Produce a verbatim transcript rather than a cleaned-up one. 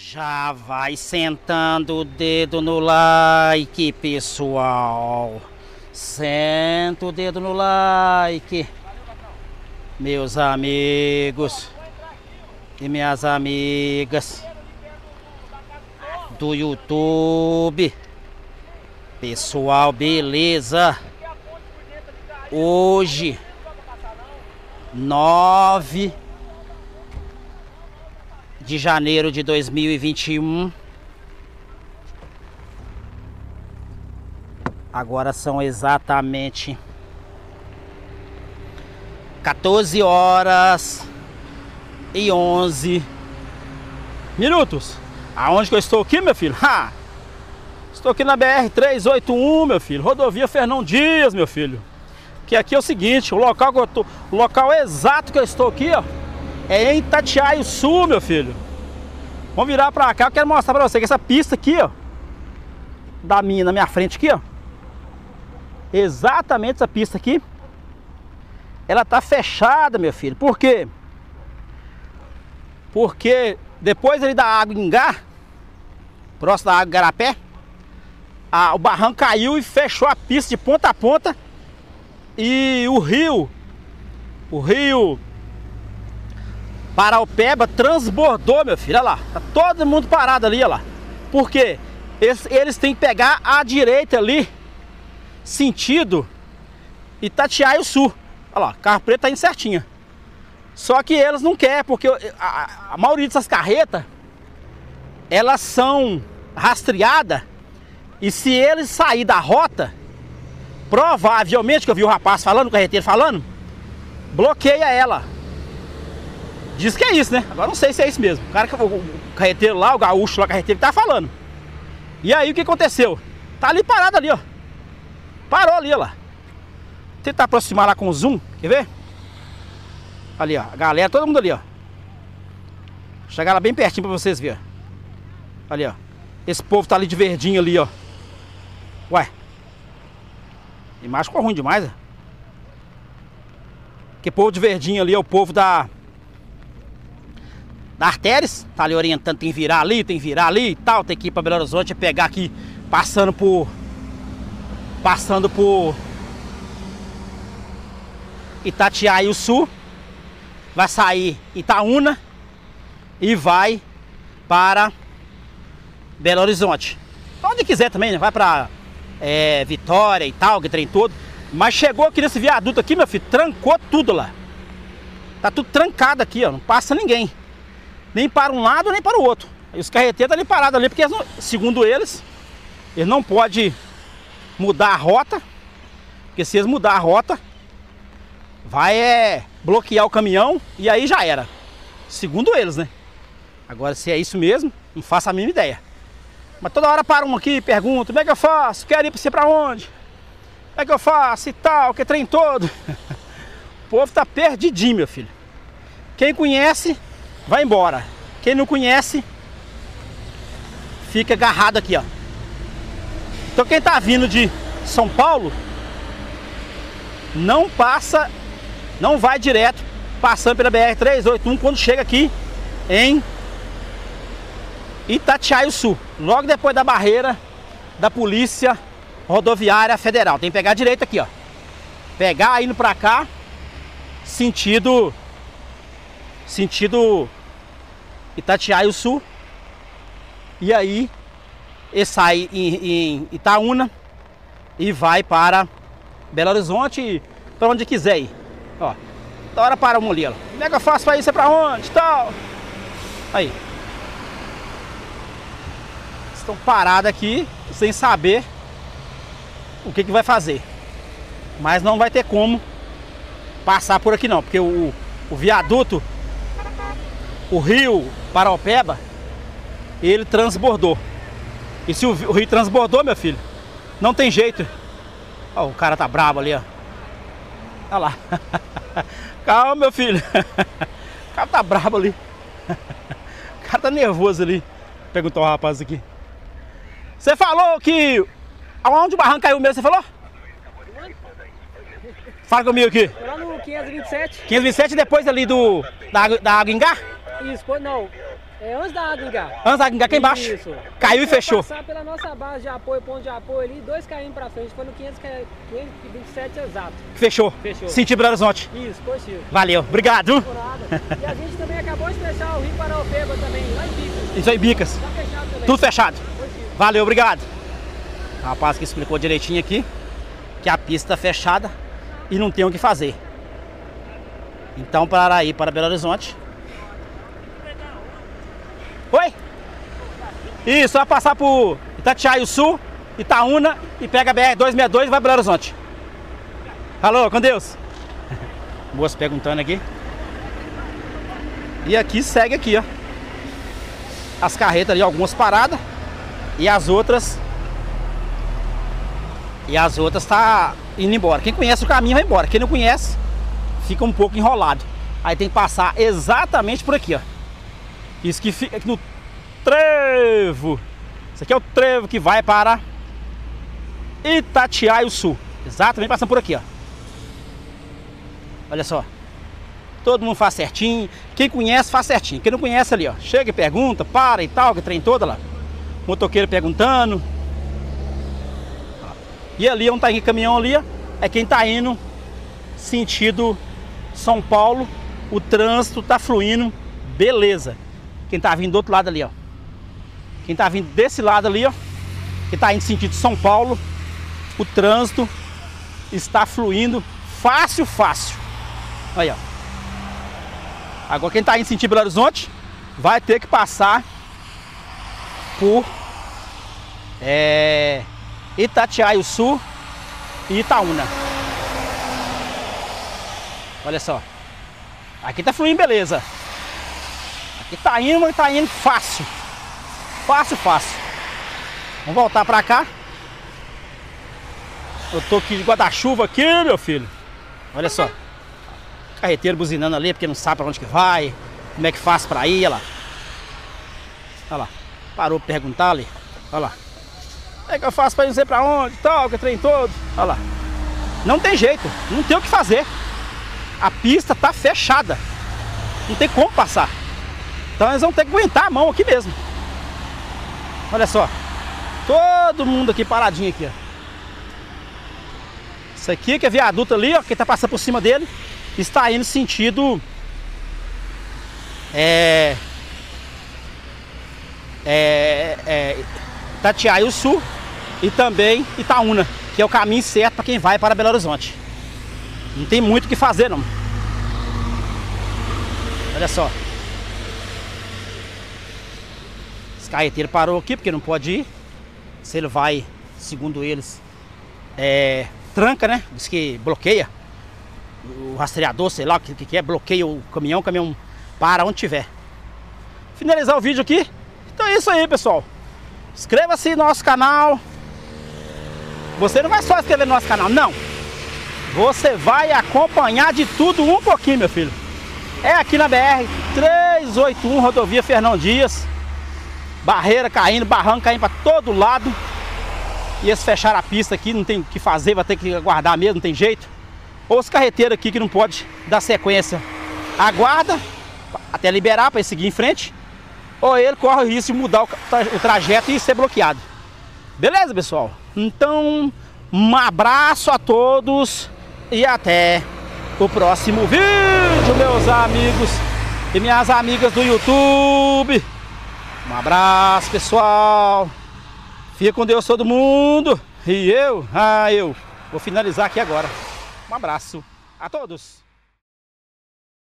Já vai sentando o dedo no like, pessoal. Senta o dedo no like, meus amigos e minhas amigas do YouTube. Pessoal, beleza? Hoje, nove de janeiro de dois mil e vinte e um. Agora são exatamente quatorze horas e onze minutos. Aonde que eu estou aqui, meu filho? Ha! Estou aqui na B R trezentos e oitenta e um, meu filho. Rodovia Fernão Dias, meu filho. Que aqui é o seguinte, o local que eu tô, o local exato que eu estou aqui, ó, é em Itatiaia-Sul, meu filho. Vamos virar pra cá, eu quero mostrar pra você que essa pista aqui, ó, da minha, na minha frente aqui, ó, exatamente essa pista aqui, ela tá fechada, meu filho. Por quê? Porque depois ali da água Ingá, próximo da água Garapé, a, o barranco caiu e fechou a pista de ponta a ponta. E o rio, o rio Paraopeba transbordou, meu filho. Olha lá, tá todo mundo parado ali, olha lá. Por quê? Eles, eles têm que pegar a direita ali, sentido Itatiaia-Sul. Olha lá, o carro preto tá indo certinho. Só que eles não querem, porque a, a maioria dessas carretas, elas são rastreadas. E se eles saírem da rota, provavelmente, que eu vi o rapaz falando, o carreteiro falando, bloqueia ela. Diz que é isso, né? Agora não sei se é isso mesmo. O cara, o carreteiro lá, o gaúcho lá, o carreteiro, tá falando. E aí o que aconteceu? Tá ali parado ali, ó. Parou ali, ó lá. Tentar aproximar lá com o zoom, quer ver? Ali, ó, a galera, todo mundo ali, ó. Chegar lá bem pertinho pra vocês verem. Ali, ó. Esse povo tá ali de verdinho ali, ó. Ué. A imagem ficou ruim demais, né? Que povo de verdinho ali é o povo da da Artéries, tá ali orientando, tem que virar ali, tem que virar ali e tal, tem que ir pra Belo Horizonte, pegar aqui, passando por passando por Itatiaia-Sul, vai sair Itaúna e vai para Belo Horizonte. Onde quiser também, né? Vai pra É, Vitória e tal, que trem todo. Mas chegou aqui nesse viaduto aqui, meu filho, trancou tudo lá. Tá tudo trancado aqui, ó, não passa ninguém. Nem para um lado, nem para o outro. Aí os carreteiros estão ali parados ali, porque não, segundo eles, eles não podem mudar a rota. Porque se eles mudar a rota, vai é, bloquear o caminhão e aí já era. Segundo eles, né? Agora, se é isso mesmo, não faço a mínima ideia. Mas toda hora para um aqui e pergunta: como é que eu faço? Quero ir para você para onde? Como é que eu faço? E tal, que trem todo. O povo tá perdidinho, meu filho. Quem conhece, vai embora. Quem não conhece, fica agarrado aqui, ó. Então quem tá vindo de São Paulo, não passa, não vai direto, passando pela B R trezentos e oitenta e um, quando chega aqui em Itatiaia-Sul, logo depois da barreira da Polícia Rodoviária Federal. Tem que pegar a direita aqui, ó. Pegar indo pra cá, sentido Sentido Itatiaia-Sul. E aí ele sai em, em Itaúna e vai para Belo Horizonte, para onde quiser ir. Ó, da hora para um ali, ó. Como é que eu faço pra ir? Você pra onde? Tal. Aí. Estão parados aqui, sem saber o que que vai fazer. Mas não vai ter como passar por aqui não, porque o, o viaduto, o rio Paraopeba, ele transbordou. E se o, o rio transbordou, meu filho, não tem jeito. Ó, o cara tá brabo ali, ó. Olha lá. Calma, meu filho. O cara tá brabo ali. O cara tá nervoso ali. Perguntou o rapaz aqui. Você falou que... Aonde o barranco caiu mesmo, você falou? Fala comigo aqui. Foi lá no quinhentos e vinte e sete. quinhentos e vinte e sete, depois ali do... Da, da água Ingá? Isso, foi, não. É antes da água engar. Antes da água engar aqui embaixo? Isso. Caiu e fechou. Passar pela nossa base de apoio, ponto de apoio ali, dois quilômetros pra frente, foi no quinhentos e vinte e sete exato. Fechou. Fechou. Sentido Belo Horizonte. Isso, positivo. Valeu, obrigado. Por nada. E a gente também acabou de fechar o Rio Paraopeba também, lá em Bicas. Isso aí, Bicas. Tá fechado também. Tudo fechado. Positivo. Valeu, obrigado. O rapaz que explicou direitinho aqui que a pista está fechada e não tem o que fazer. Então, para ir para Belo Horizonte. Oi? Isso, vai passar por Itatiaia Sul, Itaúna e pega a B R duzentos e sessenta e dois e vai para Belo Horizonte. Alô, com Deus. Moço perguntando aqui. E aqui segue aqui, ó. As carretas ali, algumas paradas. E as outras... E as outras tá indo embora. Quem conhece o caminho vai embora. Quem não conhece, fica um pouco enrolado. Aí tem que passar exatamente por aqui, ó. Isso que fica aqui no trevo. Isso aqui é o trevo que vai para Itatiaia Sul. Exatamente passando por aqui, ó. Olha só. Todo mundo faz certinho. Quem conhece, faz certinho. Quem não conhece ali, ó. Chega e pergunta, para e tal, que trem toda lá. Motoqueiro perguntando. E ali onde tá aquele caminhão ali, ó, é quem tá indo sentido São Paulo. O trânsito tá fluindo, beleza. Quem tá vindo do outro lado ali, ó. Quem tá vindo desse lado ali, ó, que tá indo sentido São Paulo, o trânsito está fluindo fácil, fácil. Aí, ó. Agora quem tá indo sentido Belo Horizonte vai ter que passar por é, Itatiaia Sul e Itaúna. Olha só. Aqui tá fluindo, beleza. Aqui tá indo, mas tá indo fácil. Fácil, fácil. Vamos voltar pra cá. Eu tô aqui de guarda-chuva aqui, meu filho. Olha só. Carreteiro buzinando ali, porque não sabe pra onde que vai. Como é que faz pra ir, olha lá. Olha lá. Parou pra perguntar ali. Olha lá. Como é que eu faço pra ir não sei pra onde? Tal, que trem todo. Olha lá. Não tem jeito. Não tem o que fazer. A pista tá fechada. Não tem como passar. Então eles vão ter que aguentar a mão aqui mesmo. Olha só. Todo mundo aqui paradinho aqui, ó. Isso aqui que é viaduto ali, ó. Quem tá passando por cima dele está indo sentido É É, é Itatiaia Sul e também Itaúna, que é o caminho certo para quem vai para Belo Horizonte. Não tem muito o que fazer, não. Olha só. Esse carreteiro parou aqui porque não pode ir. Se ele vai, segundo eles, é, tranca, né? Diz que bloqueia. O rastreador, sei lá o que, que é, bloqueia o caminhão, o caminhão para onde tiver. Finalizar o vídeo aqui. Então é isso aí, pessoal. Inscreva-se no nosso canal. Você não vai só inscrever no nosso canal, não. Você vai acompanhar de tudo um pouquinho, meu filho. É aqui na B R trezentos e oitenta e um, rodovia Fernão Dias. Barreira caindo, barranco caindo para todo lado. E eles fecharam a pista aqui, não tem o que fazer, vai ter que aguardar mesmo, não tem jeito. Ou os carreteiros aqui que não pode dar sequência, aguarda até liberar para ele seguir em frente. Ou ele corre o risco de mudar o, tra o trajeto e ser bloqueado. Beleza, pessoal? Então, um abraço a todos e até o próximo vídeo, meus amigos e minhas amigas do YouTube. Um abraço, pessoal. Fica com Deus todo mundo. E eu, ah, eu vou finalizar aqui agora. Um abraço a todos.